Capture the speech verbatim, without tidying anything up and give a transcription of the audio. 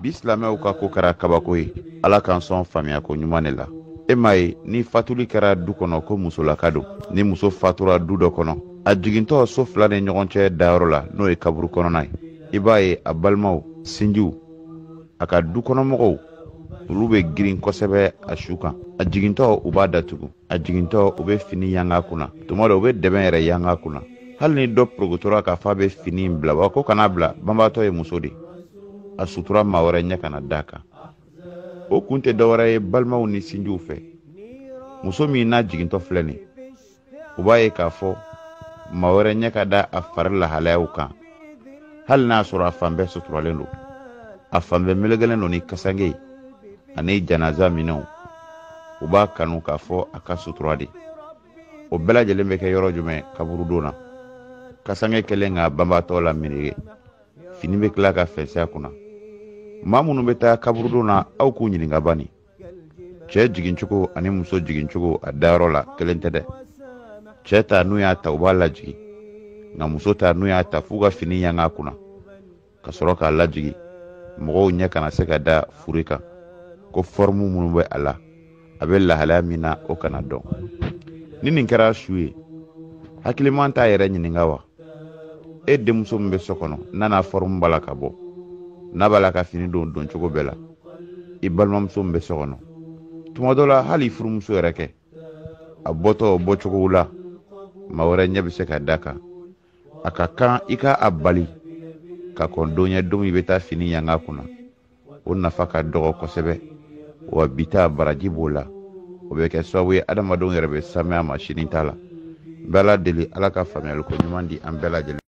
Bislameu ka ko kɛra kabako ye ala k'an sɔn faamuya ko ɲuman de la e m'a ye ni fatuli kɛra du kɔnɔ ko musolaka don ni muso fatura du dɔ kɔnɔ a jigintɔ so fila ni ɲɔgɔn cɛ dayɔrɔ la n'o ye kaburu kɔnɔna ye i b'a ye a balimaw sinjiw a ka du kɔnɔmɔgɔw olu bɛ girin kosɛbɛ a su kan a jigintɔ u b'a datugu a jigintɔ u bɛ fini yanga kunna tuma dɔ u bɛ dɛbɛn yɛrɛ yanga kunna hali ni dɔ porogotora k'a fɔ a bɛ fini bila wa ko kana bila banbaatɔ ye muso de a sutura maa wɛrɛ ɲɛ kana d'a kan o kun tɛ dɔwɛrɛ ye balimaw ni sinjiw fɛ muso min n'a jigintɔ filɛ nin u b'a ye k'a fɔ maa wɛrɛ ɲɛ ka da a fari lahalayaw kan hali n'a sɔrɔ a fan bɛɛ suturalen don a fan bɛɛ melegelen don ni kasange ani janaza minɛnw u b'a kanu k'a fɔ a ka sutura de o bɛɛ lajɛlen bɛ kɛ yɔrɔ jumɛn kaburudon na kasange kɛlen ka banbaatɔ la minege fini bɛ tila ka fɛnsɛ kunna maa minnu bɛ taa kaburudon na aw k'u ɲininka bani cɛ jigincogo ani muso jigincogo a dayɔrɔ la kelen tɛ dɛ cɛ ta n'u y'a ta u b'a lajigi nka muso ta n'u y'a ta f'u ka fini yanga kunna ka sɔrɔ k'a lajigi mɔgɔw ɲɛ kana se ka da fure kan ko formu minnu bɛ a la a bɛ lahalaya min na o kana dɔn ni nin kɛra su ye hakiliman t'a yɛrɛ ɲininka wa e denmuso min bɛ so kɔnɔ n'a n'a formu b'a la ka bɔ n'a b'a la ka fini don don cogo bɛɛ la i balimamuso min bɛ so kɔnɔ tuma dɔ la hali furumuso yɛrɛ kɛ a bɔtɔ o bɔcogow la maa wɛrɛ ɲɛ bɛ se ka da kan a ka kan i ka a bali ka kɔn don ɲɛ don i bɛ taa fini yanga kunna o nafa ka dɔgɔ kosɛbɛ wa bi ta baraji b'o la o bɛ kɛ sababu ye adamadenw yɛrɛ bɛ sanuya ma sini t'a la n bɛ ala deli ala ka faamuyali ko ɲuman di an bɛɛ lajɛlen